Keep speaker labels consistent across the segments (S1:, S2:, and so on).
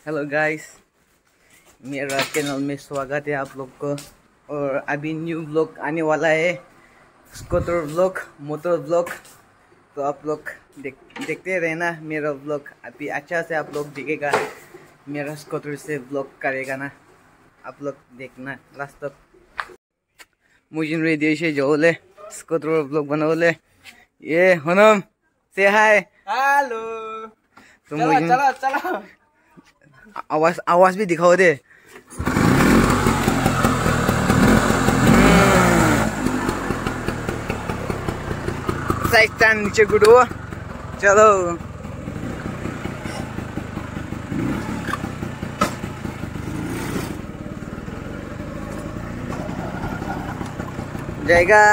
S1: Hello guys, मेरा channel में स्वागत है आप लोग को। और अभी न्यू व्लॉग आने वाला है, स्कूटर व्लॉग, मोटर व्लॉग। तो आप लोग देखते रहना मेरा व्लॉग। अभी अच्छा से आप लोग देखेगा, मेरा स्कूटर से व्लॉग करेगा ना, आप लोग देखना लास्ट तक। मुझे रेडियो से जोले स्कूटर व्लॉग बनाओले। ये हनम से हाय,
S2: हेलो।
S1: तो
S2: चलो
S1: मुझे
S2: चलो चलो,
S1: आवाज भी दिखाओ दे। साइड नीचे गुडो, चलो। जाएगा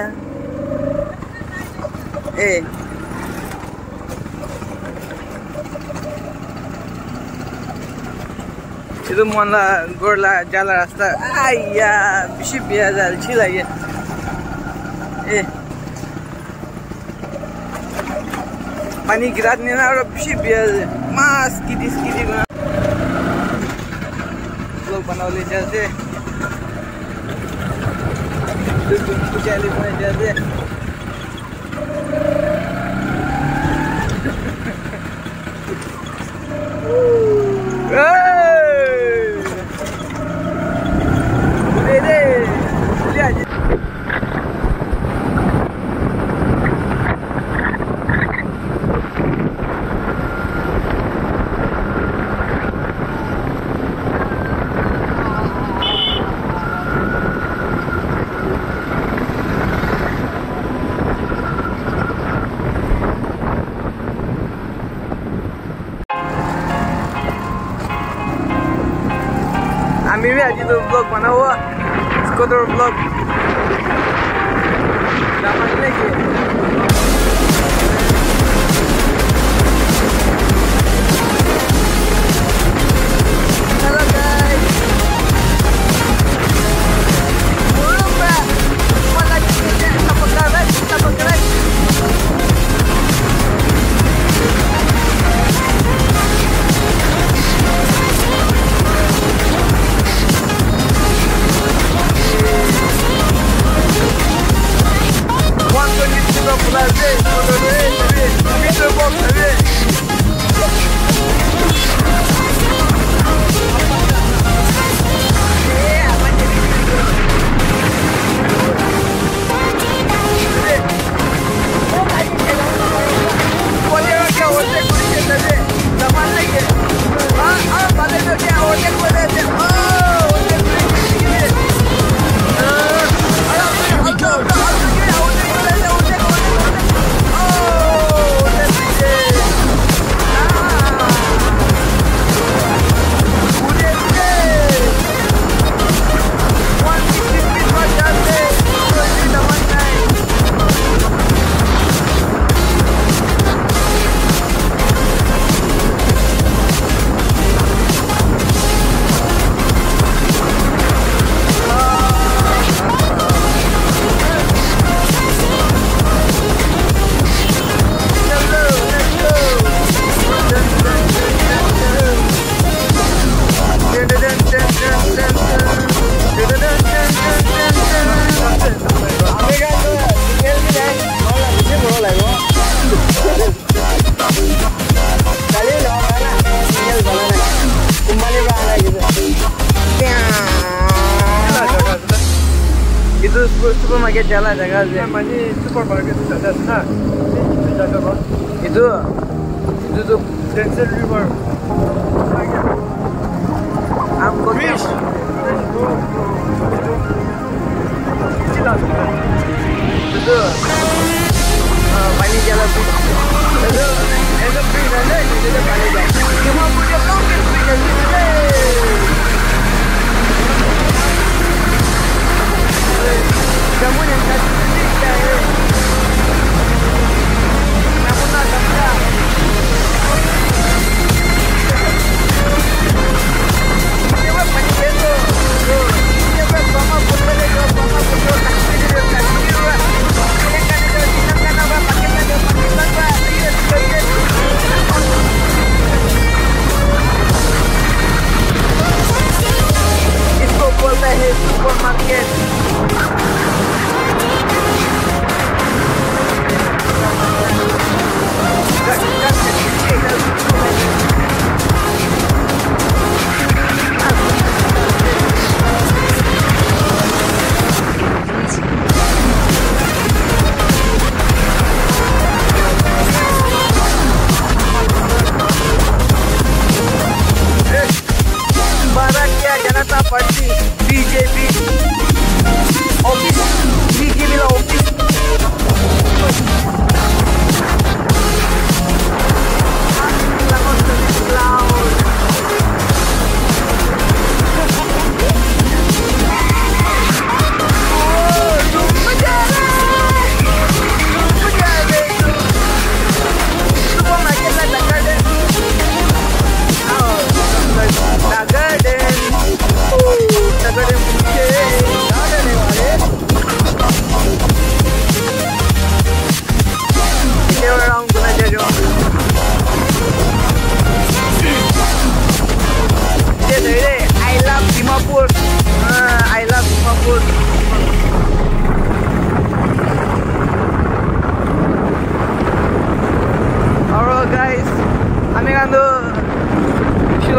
S1: ए itu mana gorla jalan rasta ayah bisi biasa cila ya pani girat ni na orang bisi biasa mas kidis guna vlog बनाने जैसे कुछ ऐसे बनाने जैसे Ami भी आज तो ब्लॉग बना हुआ, स्कूटर ब्लॉग जाने के। Hello guys, mana kita pakarai itu supermarket jalan jaga sih.
S2: Mana supermarket ada sana? Jaga apa?
S1: Itu tuh
S2: Denzel River.
S1: Amko
S2: Fish.
S1: Itu pani jalan tuh. Itu free nana, itu pani jalan. Cuma punya kau free kan? Kamu yang kasih ini saya. Kamu nak kerja? Ini apa panjang tu? Ini apa sama putera juga sama putera kasih dia kasih dia. Ini kan dia tidak kan apa pakai apa? Iya,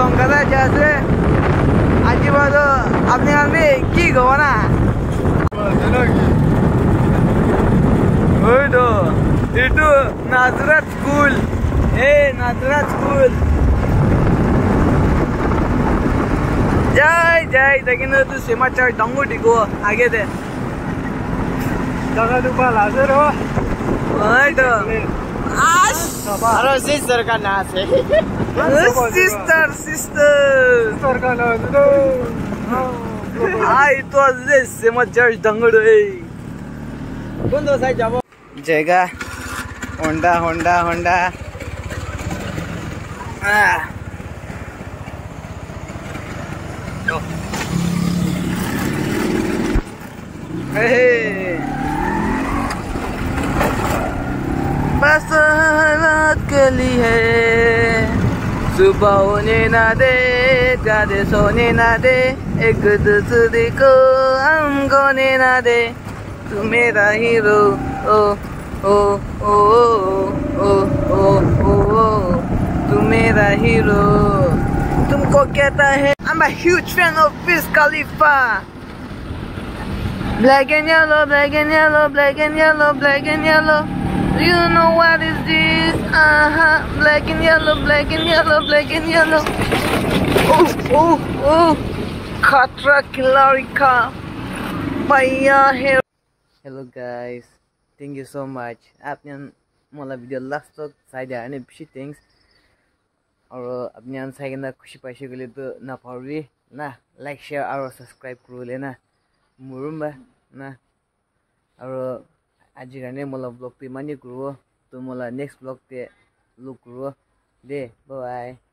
S1: লঙ্কাটা আছে আজি বাদো আপনি আমি কি গো না ওই তো itu Nazrat School Nazrat School jai लेकिन तू समाचार डंगो डिगो आगे दे
S2: जगह दुपा लाजर हो
S1: ओए तो
S2: अरे सिस्टर का नाम है
S1: सिस्टर
S2: का नाम है
S1: आई तो जे समाचार डंगो है कौन दो साइड जाबो जगह होंडा बस हालात के लिए सुबह होने ना दे ज्यादा सोने ना दे एक दूसरे को हम खोने ना दे तू मेरा हीरो ओ ओ ओ ओ ओ ओ ओ तू मेरा हीरो तुमको कहता है I'm a huge fan of Wiz Khalifa. Black and yellow, black and yellow, black and yellow, black and yellow. Do you know what is this? Black and yellow, black and yellow, black and yellow. Oh, Khatra Kilarika. Bhaiya here. Hello guys, thank you so much. आपने मला video last तक side आने पिछे things और अपने अन side ना खुशी पाइशे के लिए तो ना पावरी ना like share और subscribe करो लेना मुरुम्बा ना और आज करने मला vlog पे माने करो तो मला next vlog पे look करो दे bye.